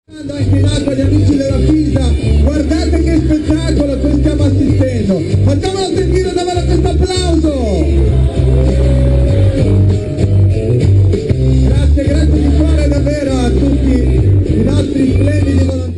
Anche in acqua gli amici della Pisa, guardate che spettacolo a cui stiamo assistendo, facciamolo sentire davvero questo applauso! Grazie di cuore davvero a tutti i nostri splendidi volontari.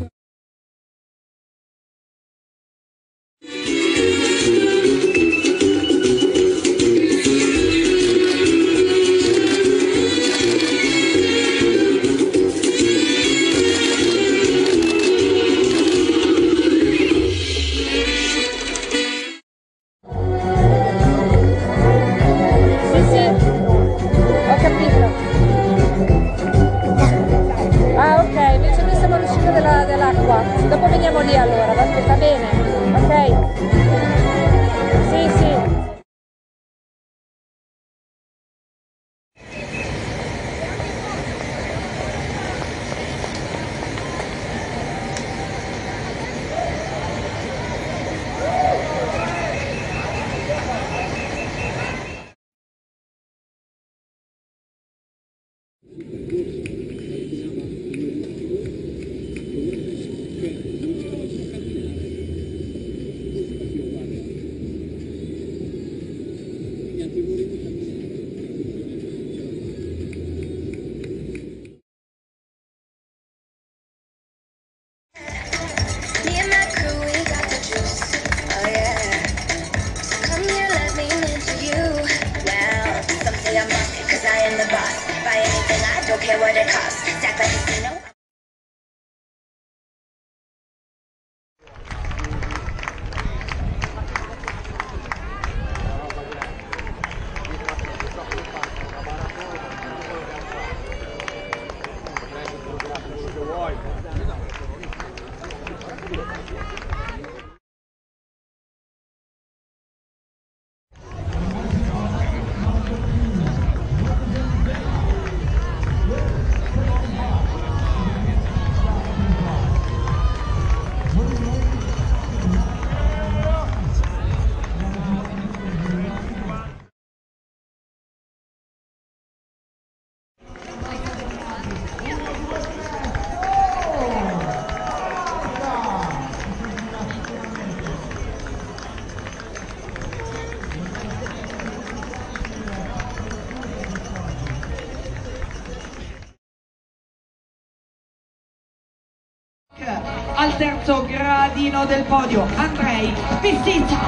Dell'acqua, dopo veniamo lì allora, va bene? Ok? Sì, sì. Don't care what it costs. Stack like a casino. Al terzo gradino del podio Andrei Pistizza.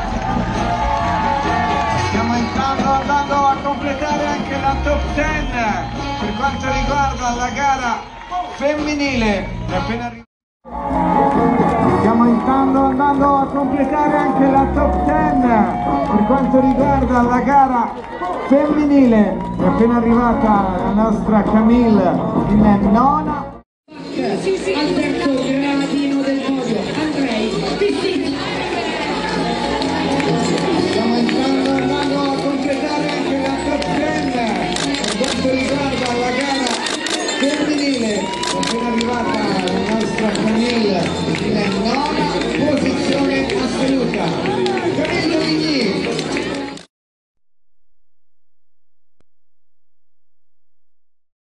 Stiamo andando a completare anche la top 10 per quanto riguarda la gara femminile. Stiamo andando a completare anche la top 10 per quanto riguarda la gara femminile. È appena arrivata la nostra Camille in nona. Al terzo gradino del podio Andrei Pistizza. Stiamo andando a completare anche la top 10 per quanto riguarda la gara femminile. È appena arrivata la nostra Camille in nona posizione assoluta. Camille Vigny.